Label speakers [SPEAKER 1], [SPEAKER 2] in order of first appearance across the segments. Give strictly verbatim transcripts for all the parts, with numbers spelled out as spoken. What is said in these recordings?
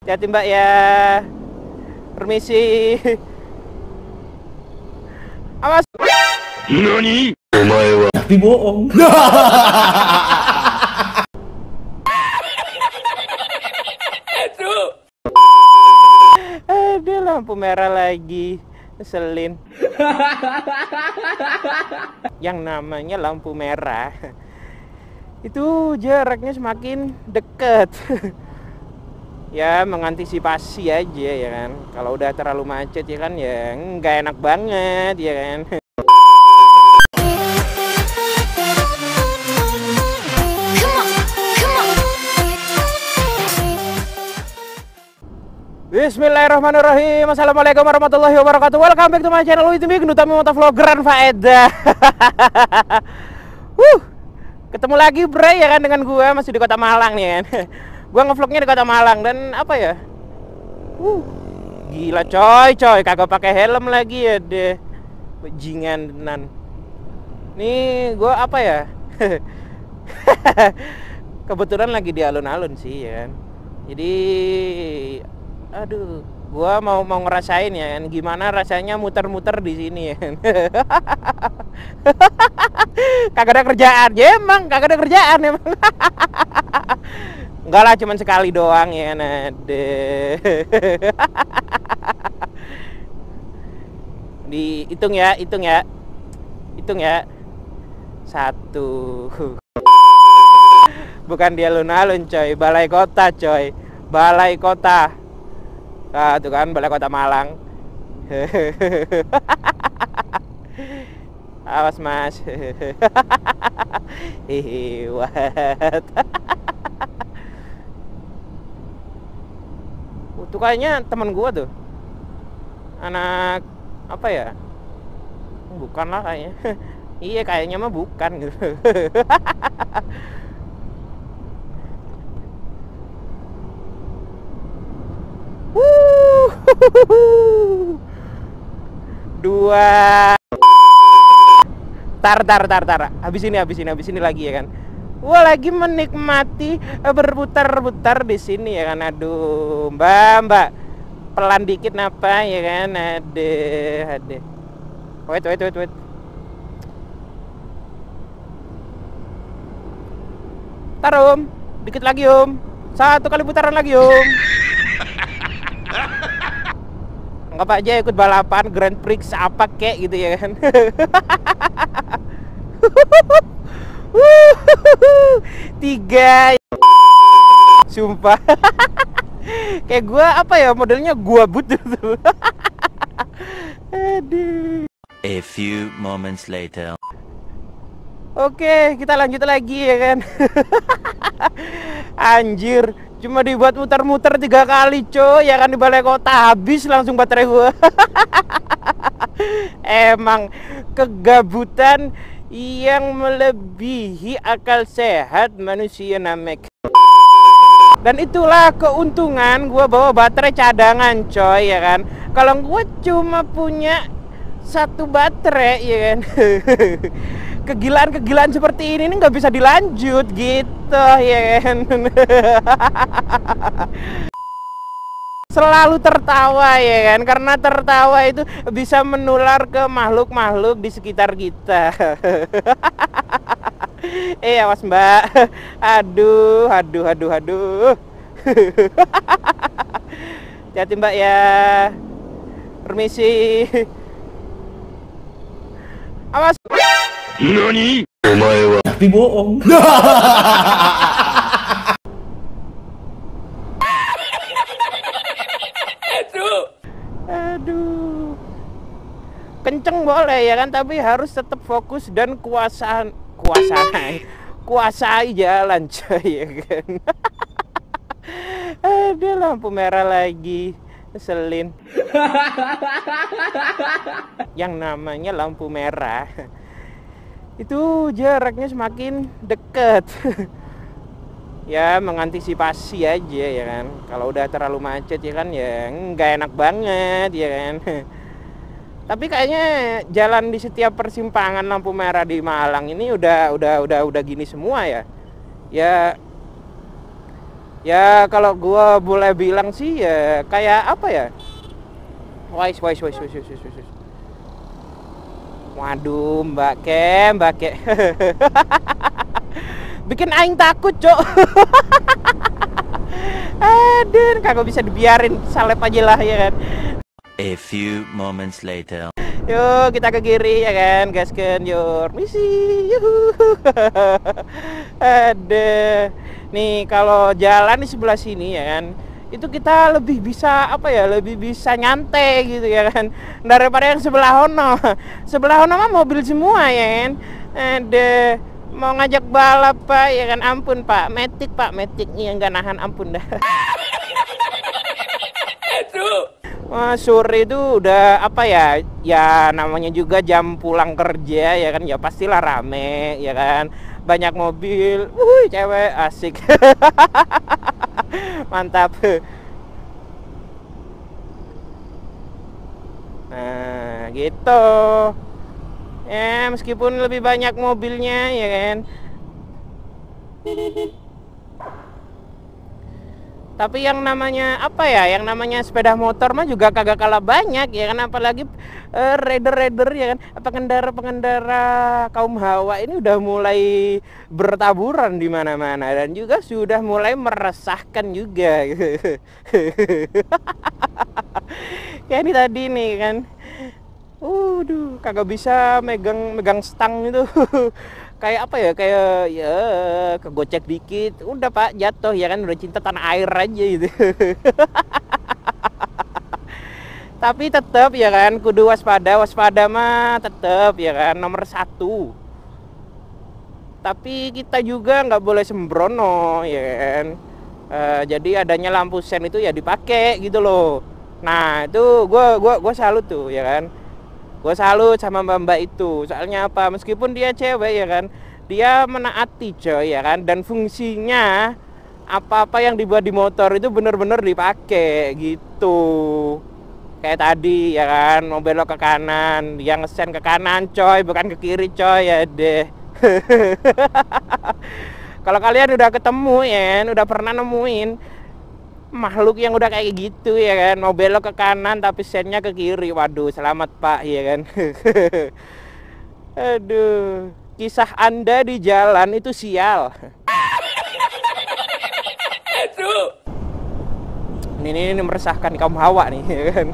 [SPEAKER 1] Hati-hati Mbak ya. Permisi. Awas.
[SPEAKER 2] Nani? Omae wa
[SPEAKER 3] Tapi bohong.
[SPEAKER 1] Aduh, lampu merah lagi. Ngeselin. Yang namanya lampu merah itu jaraknya semakin dekat. Ya mengantisipasi aja ya kan. Kalau udah terlalu macet ya kan ya nggak enak banget ya kan. Bismillahirrahmanirrahim. Assalamualaikum warahmatullahi wabarakatuh. Welcome back to my channel. Itu Minggu Utami Motovloggeran Faedah. Wuh, ketemu lagi bre ya kan dengan gue masih di Kota Malang nih kan. Gue ngevlognya di Kota Malang dan apa ya? Uh, gila coy coy kagak pakai helm lagi ya deh. Bajingan tenan. Nih gue apa ya? Kebetulan lagi di alun-alun sih ya kan. Jadi aduh, gua mau mau ngerasain ya kan gimana rasanya muter-muter di sini ya kan. Kagak ada kerjaan, ya emang kagak ada kerjaan emang. Enggak lah, cuman sekali doang ya kan. Dihitung ya, hitung ya, hitung ya. Satu. Bukan di alun-alun coy, balai kota coy, balai kota. Ah, tuh kan balai kota Malang. Awas mas. Hehe, what? Tuh kayaknya teman gua tuh. Anak apa ya? Bukan lah kayaknya. Iya kayaknya mah bukan gitu. Dua. Tar tar tar tar. Habis ini habis ini habis ini lagi ya kan. Wah, lagi menikmati berputar-putar di sini ya kan. Aduh, Mbak, Mbak. Pelan dikit napa ya kan. Aduh, aduh. Wait, wait, wait, wait. Tar, Om. Dikit lagi, Om. Satu kali putaran lagi, Om. Anggap aja ikut balapan Grand Prix apa kek gitu ya kan. Tiga. Sumpah. Kayak gua apa ya modelnya gua butuh tuh. Aduh.
[SPEAKER 4] A few moments later.
[SPEAKER 1] Oke, kita lanjut lagi ya kan. Anjir, cuma dibuat muter-muter tiga kali coy ya kan di balai kota, habis langsung baterai gua. Emang kegabutan yang melebihi akal sehat manusia namek. Dan itulah keuntungan gua bawa baterai cadangan coy ya kan. Kalau gua cuma punya satu baterai ya kan. Kegilaan-kegilaan seperti ini nggak bisa dilanjut gitu ya kan. Selalu tertawa ya kan, karena tertawa itu bisa menular ke makhluk-makhluk di sekitar kita. Eh awas Mbak. Aduh, aduh, aduh, aduh. Hati-hati Mbak ya. Permisi. Awas.
[SPEAKER 2] Nani? Omae wa
[SPEAKER 3] Tapi bohong.
[SPEAKER 1] Aduh. Kenceng boleh ya kan, tapi harus tetap fokus dan kuasaan kuasai kuasai jalan coy ya kan. Aduh, lampu merah lagi. Ngeselin. Yang namanya lampu merah itu jaraknya semakin dekat. Ya mengantisipasi aja ya kan. Kalau udah terlalu macet ya kan ya nggak enak banget ya kan. Tapi kayaknya jalan di setiap persimpangan lampu merah di Malang ini udah udah udah udah gini semua ya. Ya Ya kalau gua boleh bilang sih ya kayak apa ya? Wais, wais, wais, wais, wais, wais, wais. Waduh, Mbak Kem, Mbak Kem. Bikin aing takut, Cok. Aduh, kagak bisa dibiarin, salep aja lah ya kan.
[SPEAKER 4] A few moments later.
[SPEAKER 1] Yuk kita ke kiri ya kan, gaskan your misi. Yuhu. Ada. Nih kalau jalan di sebelah sini ya kan, itu kita lebih bisa apa ya, lebih bisa nyantai gitu ya kan, daripada yang sebelah hono. Sebelah hono mah mobil semua ya kan. Ada mau ngajak balap Pak ya kan, ampun Pak, metik Pak, metik yang nggak nahan, ampun dah. Wah, sore itu udah apa ya, ya namanya juga jam pulang kerja ya kan, ya pastilah rame ya kan, banyak mobil, wuh cewek asik. Mantap. Nah gitu ya, meskipun lebih banyak mobilnya ya kan, tapi yang namanya apa ya, yang namanya sepeda motor mah juga kagak kalah banyak ya kan, apalagi uh, rider-rider ya kan, apa pengendara-pengendara kaum hawa ini udah mulai bertaburan di mana-mana dan juga sudah mulai meresahkan juga. Kayak ini tadi nih kan, waduh kagak bisa megang megang stang itu. Kayak apa ya, kayak ya kegocek dikit udah Pak jatuh ya kan, udah cinta tanah air aja gitu. Tapi tetap ya kan kudu waspada, waspada mah tetap ya kan nomor satu. Tapi kita juga nggak boleh sembrono ya kan. E, jadi adanya lampu sen itu ya dipakai gitu loh. Nah itu gue gua gua salut tuh ya kan. Gue salut sama mbak-mbak itu. Soalnya apa? Meskipun dia cewek ya kan, dia menaati coy ya kan, dan fungsinya apa-apa yang dibuat di motor itu bener-bener dipakai gitu. Kayak tadi ya kan, mau belok ke kanan, dia ngesen ke kanan coy, bukan ke kiri coy ya deh. Kalau kalian udah ketemu ya kan, udah pernah nemuin makhluk yang udah kayak gitu ya kan, mau belok ke kanan tapi sennya ke kiri, waduh selamat Pak ya kan. Aduh, kisah Anda di jalan itu sial. Ini, ini, ini meresahkan kaum hawa nih ya kan.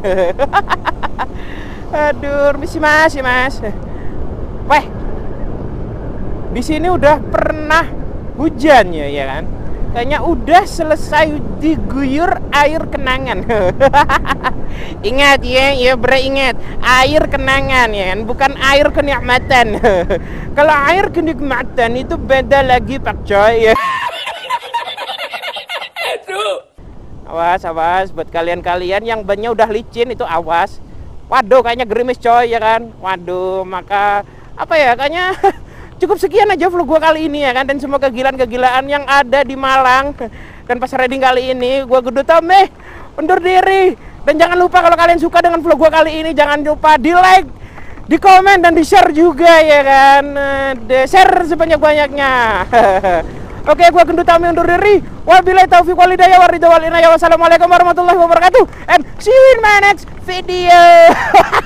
[SPEAKER 1] Aduh, misi mas, ya mas. Weh, di sini udah pernah hujan ya ya kan. Kayaknya udah selesai diguyur air kenangan. Ingat ya, ya beringat, air kenangan ya kan, bukan air kenikmatan. Kalau air kenikmatan itu beda lagi Pak Coy ya. Awas, awas buat kalian-kalian yang bannya udah licin itu awas. Waduh, kayaknya gerimis coy ya kan. Waduh, maka apa ya, kayaknya cukup sekian aja vlog gua kali ini ya kan, dan semua kegilaan-kegilaan yang ada di Malang dan pas riding kali ini. Gua Kudu Tomeh undur diri, dan jangan lupa kalau kalian suka dengan vlog gua kali ini, jangan lupa di like, di komen, dan di share juga ya kan. Di share sebanyak-banyaknya. Oke, gua Kudu Tomeh undur diri. Wabillahi taufiq wal hidayah wa ridha wal inayah. Wassalamualaikum warahmatullahi wabarakatuh, and see you in my next video.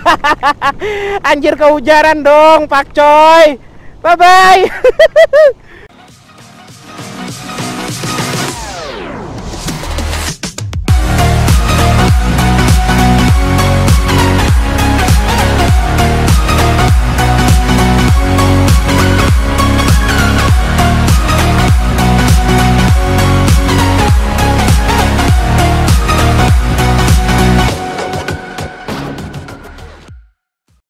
[SPEAKER 1] Anjir, kehujanan dong Pak Coy. Bye-bye.